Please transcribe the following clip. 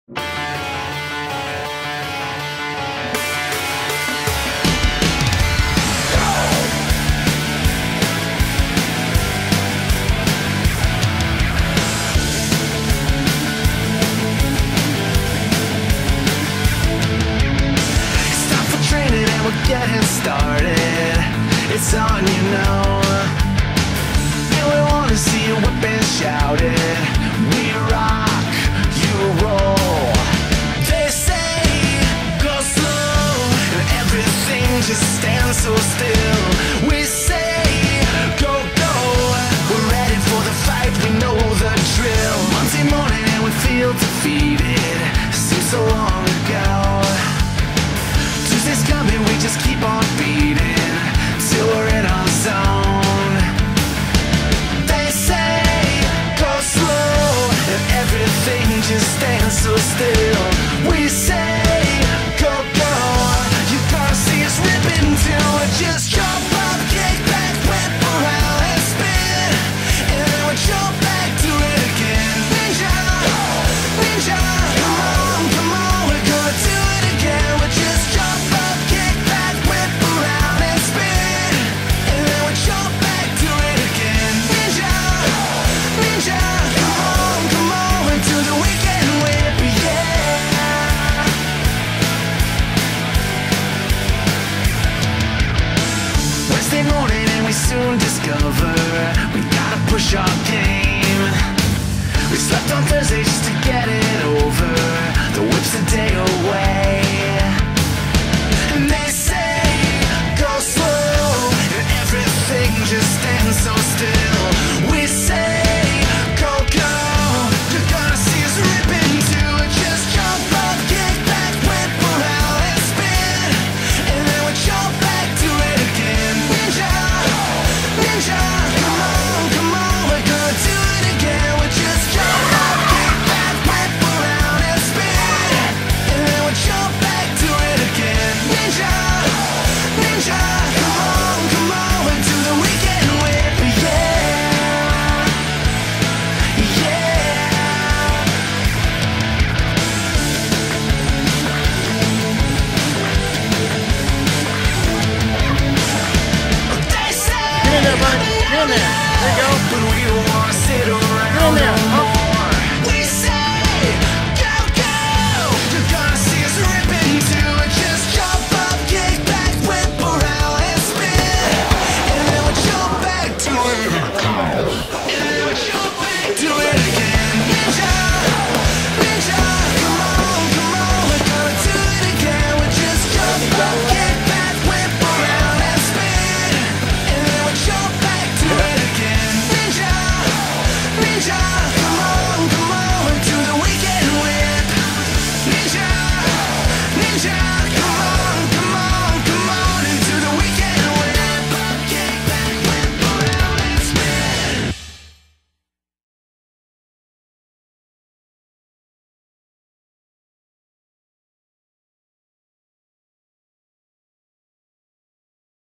We're getting started, it's on, you know. And we wanna see you whip and shout it. We rock, you roll. They say, go slow, and everything just stands so still. We say, go, go, we're ready for the fight, we know the drill. Monday morning and we feel defeated, seems so long ago. Tuesday's coming, we just keep on beating till we're in our zone. They say, go slow, and everything just stands so still. We say, go, go, you gotta see us rip until we just jump up, kick back, whip around and spin, and then we jump back to it again. Ninja, ninja, come on, we're gonna do it again. We just jump up, kick back, whip around and spin, and then we jump back to it again. Ninja, ninja, come on, into the weekend whip, yeah. Wednesday morning and we soon discover we gotta push our game. We slept on Thursday just to get it over. The whip's a day away.